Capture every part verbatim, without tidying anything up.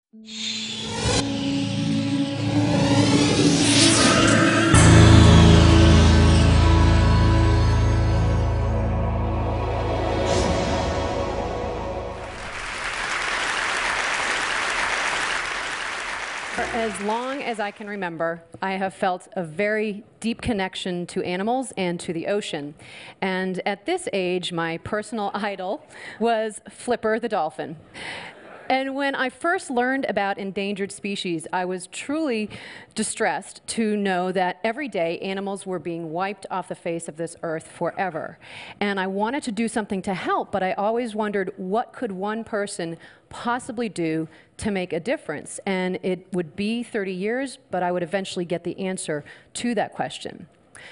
For as long as I can remember, I have felt a very deep connection to animals and to the ocean. And at this age, my personal idol was Flipper the dolphin. And when I first learned about endangered species, I was truly distressed to know that every day animals were being wiped off the face of this earth forever. And I wanted to do something to help, but I always wondered, what could one person possibly do to make a difference? And it would be thirty years, but I would eventually get the answer to that question.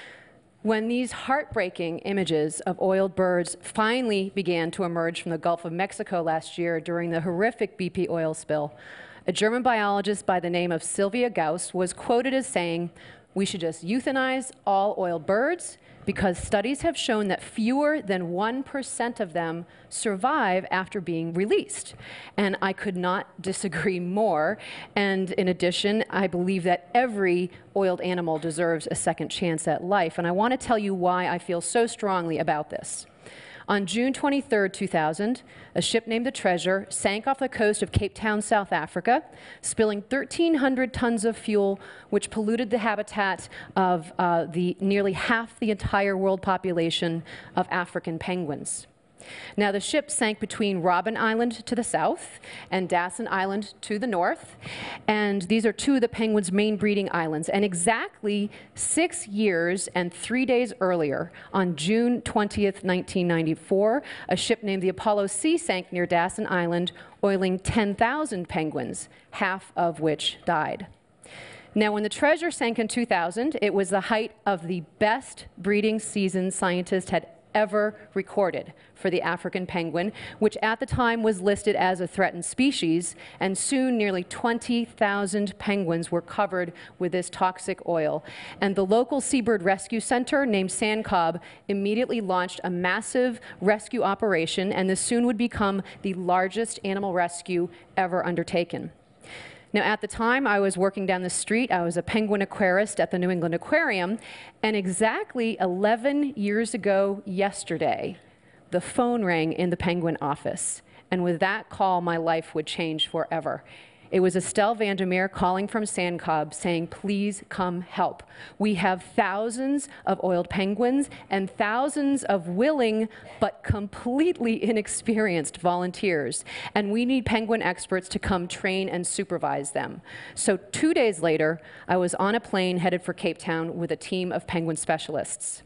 When these heartbreaking images of oiled birds finally began to emerge from the Gulf of Mexico last year during the horrific B P oil spill, a German biologist by the name of Sylvia Gauss was quoted as saying, "We should just euthanize all oiled birds because studies have shown that fewer than one percent of them survive after being released." And I could not disagree more. And in addition, I believe that every oiled animal deserves a second chance at life. And I want to tell you why I feel so strongly about this. On June twenty-third, two thousand, a ship named the Treasure sank off the coast of Cape Town, South Africa, spilling thirteen hundred tons of fuel, which polluted the habitat of uh, the nearly half the entire world population of African penguins. Now, the ship sank between Robben Island to the south and Dawson Island to the north, and these are two of the penguins' main breeding islands. And exactly six years and three days earlier, on June twentieth, nineteen ninety-four, a ship named the Apollo C sank near Dawson Island, oiling ten thousand penguins, half of which died. Now, when the Treasure sank in two thousand, it was the height of the best breeding season scientists had ever recorded for the African penguin, which at the time was listed as a threatened species, and soon nearly twenty thousand penguins were covered with this toxic oil. And the local seabird rescue center named Sandcob immediately launched a massive rescue operation, and this soon would become the largest animal rescue ever undertaken. Now, at the time, I was working down the street. I was a penguin aquarist at the New England Aquarium, and exactly eleven years ago yesterday, the phone rang in the penguin office. And with that call, my life would change forever. It was Estelle Vandermeer calling from Sandcob saying, "Please come help. We have thousands of oiled penguins and thousands of willing but completely inexperienced volunteers, and we need penguin experts to come train and supervise them." So two days later, I was on a plane headed for Cape Town with a team of penguin specialists.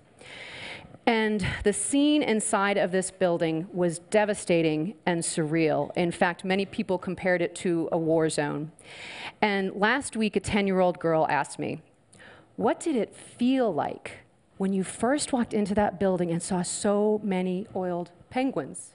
And the scene inside of this building was devastating and surreal. In fact, many people compared it to a war zone. And last week, a ten-year-old girl asked me, "What did it feel like when you first walked into that building and saw so many oiled penguins?"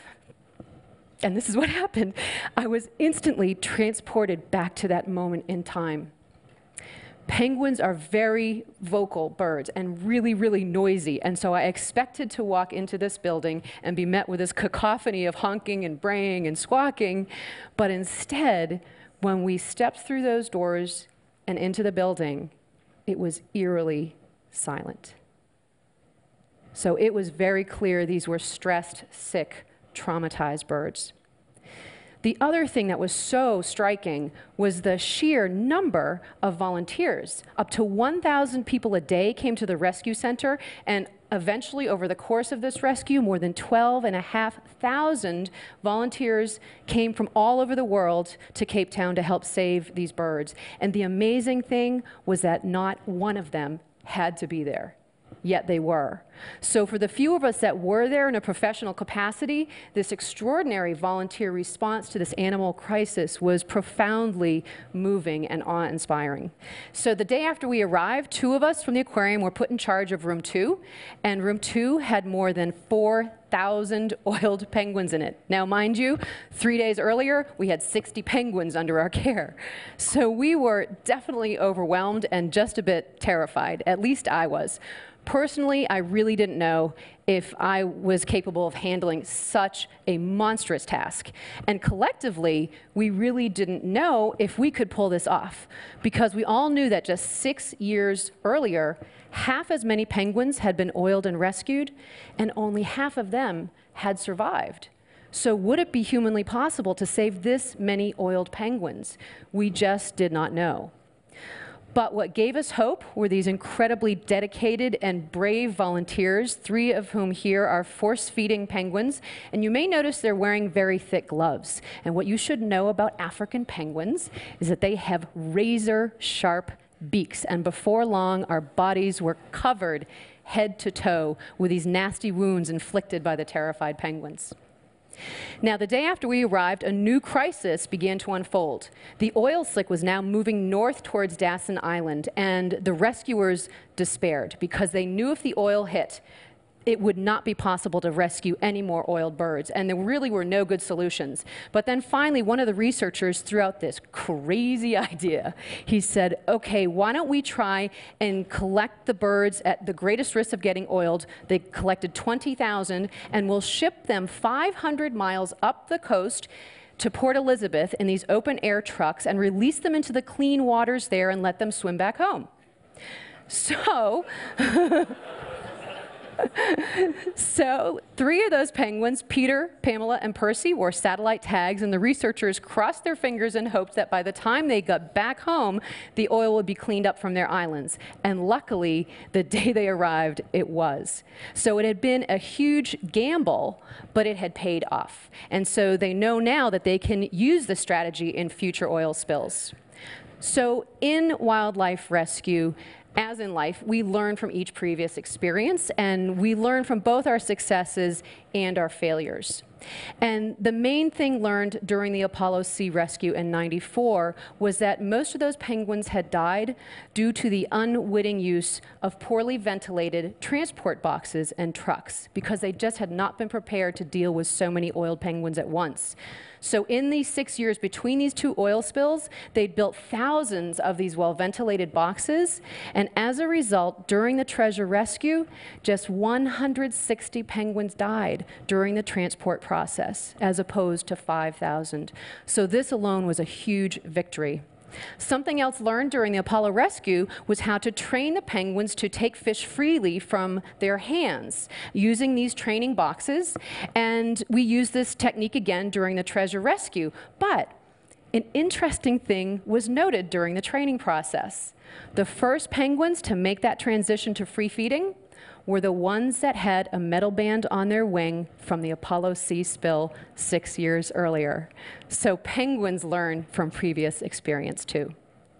And this is what happened. I was instantly transported back to that moment in time. Penguins are very vocal birds and really, really noisy. And so I expected to walk into this building and be met with this cacophony of honking and braying and squawking. But instead, when we stepped through those doors and into the building, it was eerily silent. So it was very clear these were stressed, sick, traumatized birds. The other thing that was so striking was the sheer number of volunteers. Up to one thousand people a day came to the rescue center, and eventually, over the course of this rescue, more than twelve and a half thousand volunteers came from all over the world to Cape Town to help save these birds. And the amazing thing was that not one of them had to be there. Yet they were. So for the few of us that were there in a professional capacity, this extraordinary volunteer response to this animal crisis was profoundly moving and awe-inspiring. So the day after we arrived, two of us from the aquarium were put in charge of room two, and room two had more than four thousand oiled penguins in it. Now, mind you, three days earlier, we had sixty penguins under our care. So we were definitely overwhelmed and just a bit terrified, at least I was. Personally, I really didn't know if I was capable of handling such a monstrous task. And collectively, we really didn't know if we could pull this off, because we all knew that just six years earlier, half as many penguins had been oiled and rescued, and only half of them had survived. So would it be humanly possible to save this many oiled penguins? We just did not know. But what gave us hope were these incredibly dedicated and brave volunteers, three of whom here are force-feeding penguins. And you may notice they're wearing very thick gloves. And what you should know about African penguins is that they have razor-sharp beaks. And before long, our bodies were covered head to toe with these nasty wounds inflicted by the terrified penguins. Now, the day after we arrived, a new crisis began to unfold. The oil slick was now moving north towards Dawson Island, and the rescuers despaired because they knew if the oil hit, it would not be possible to rescue any more oiled birds, and there really were no good solutions. But then finally, one of the researchers threw out this crazy idea. He said, okay, why don't we try and collect the birds at the greatest risk of getting oiled? They collected twenty thousand, and we'll ship them five hundred miles up the coast to Port Elizabeth in these open-air trucks and release them into the clean waters there and let them swim back home. So... So three of those penguins, Peter, Pamela, and Percy, wore satellite tags, and the researchers crossed their fingers and hoped that by the time they got back home, the oil would be cleaned up from their islands. And luckily, the day they arrived, it was. So it had been a huge gamble, but it had paid off. And so they know now that they can use the strategy in future oil spills. So in wildlife rescue, as in life, we learn from each previous experience, and we learn from both our successes and our failures. And the main thing learned during the Apollo C rescue in ninety-four was that most of those penguins had died due to the unwitting use of poorly ventilated transport boxes and trucks, because they just had not been prepared to deal with so many oiled penguins at once. So in these six years between these two oil spills, they'd built thousands of these well-ventilated boxes, and as a result, during the treasure rescue, just one hundred sixty penguins died during the transport process, as opposed to five thousand. So this alone was a huge victory. Something else learned during the Apollo rescue was how to train the penguins to take fish freely from their hands using these training boxes, and we used this technique again during the treasure rescue. But an interesting thing was noted during the training process. The first penguins to make that transition to free feeding were the ones that had a metal band on their wing from the Apollo C spill six years earlier. So penguins learn from previous experience too.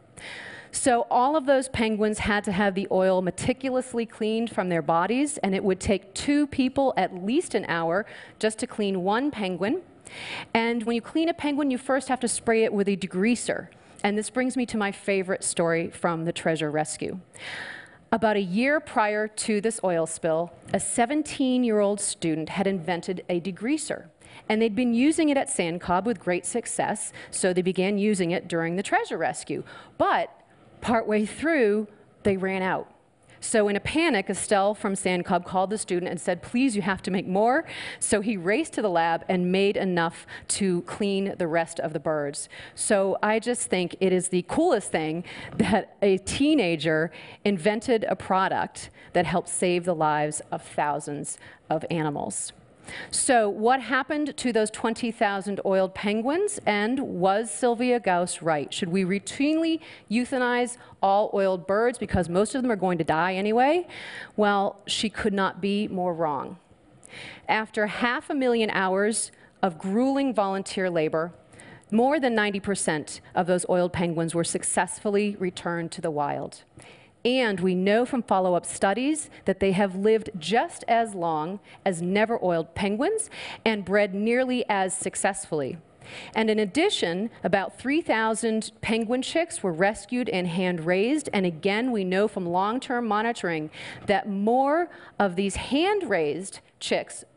So all of those penguins had to have the oil meticulously cleaned from their bodies, and it would take two people at least an hour just to clean one penguin. And when you clean a penguin, you first have to spray it with a degreaser. And this brings me to my favorite story from the treasure rescue. About a year prior to this oil spill, a seventeen-year-old student had invented a degreaser, and they'd been using it at Sand Cobb with great success, so they began using it during the treasure rescue. But partway through, they ran out. So in a panic, Estelle from Sand Cobb called the student and said, please, you have to make more. So he raced to the lab and made enough to clean the rest of the birds. So I just think it is the coolest thing that a teenager invented a product that helped save the lives of thousands of animals. So what happened to those twenty thousand oiled penguins, and was Sylvia Gauss right? Should we routinely euthanize all oiled birds because most of them are going to die anyway? Well, she could not be more wrong. After half a million hours of grueling volunteer labor, more than ninety percent of those oiled penguins were successfully returned to the wild. And we know from follow-up studies that they have lived just as long as never-oiled penguins and bred nearly as successfully. And in addition, about three thousand penguin chicks were rescued and hand-raised. And again, we know from long-term monitoring that more of these hand-raised chicks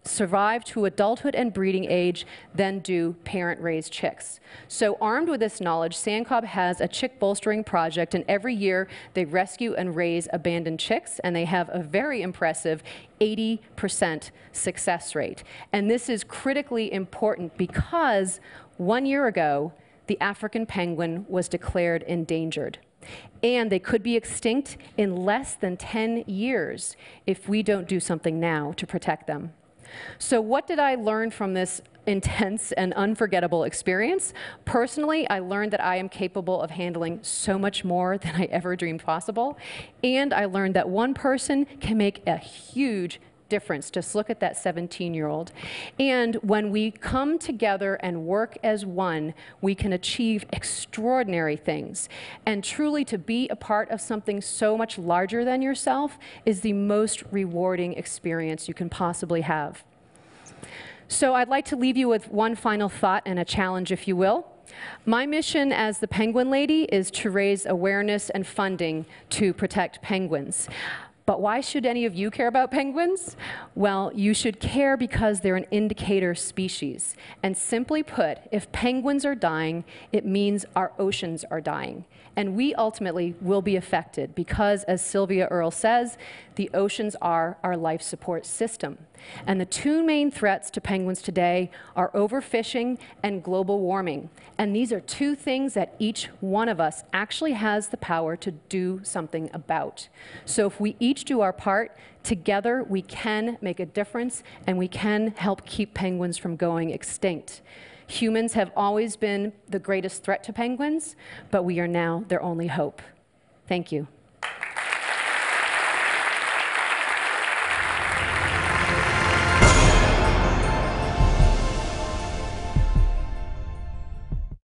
survive to adulthood and breeding age than do parent-raised chicks. So armed with this knowledge, Sandcob has a chick bolstering project, and every year they rescue and raise abandoned chicks, and they have a very impressive eighty percent success rate. And this is critically important because one year ago, the African penguin was declared endangered. And they could be extinct in less than ten years if we don't do something now to protect them. So what did I learn from this intense and unforgettable experience? Personally, I learned that I am capable of handling so much more than I ever dreamed possible. And I learned that one person can make a huge difference. Just look at that seventeen-year-old. And when we come together and work as one, we can achieve extraordinary things. And truly, to be a part of something so much larger than yourself is the most rewarding experience you can possibly have. So I'd like to leave you with one final thought and a challenge, if you will. My mission as the Penguin Lady is to raise awareness and funding to protect penguins. But why should any of you care about penguins? Well, you should care because they're an indicator species. And simply put, if penguins are dying, it means our oceans are dying. And we ultimately will be affected because, as Sylvia Earle says, the oceans are our life support system. And the two main threats to penguins today are overfishing and global warming. And these are two things that each one of us actually has the power to do something about. So if we each do our part, together we can make a difference and we can help keep penguins from going extinct. Humans have always been the greatest threat to penguins, but we are now their only hope. Thank you.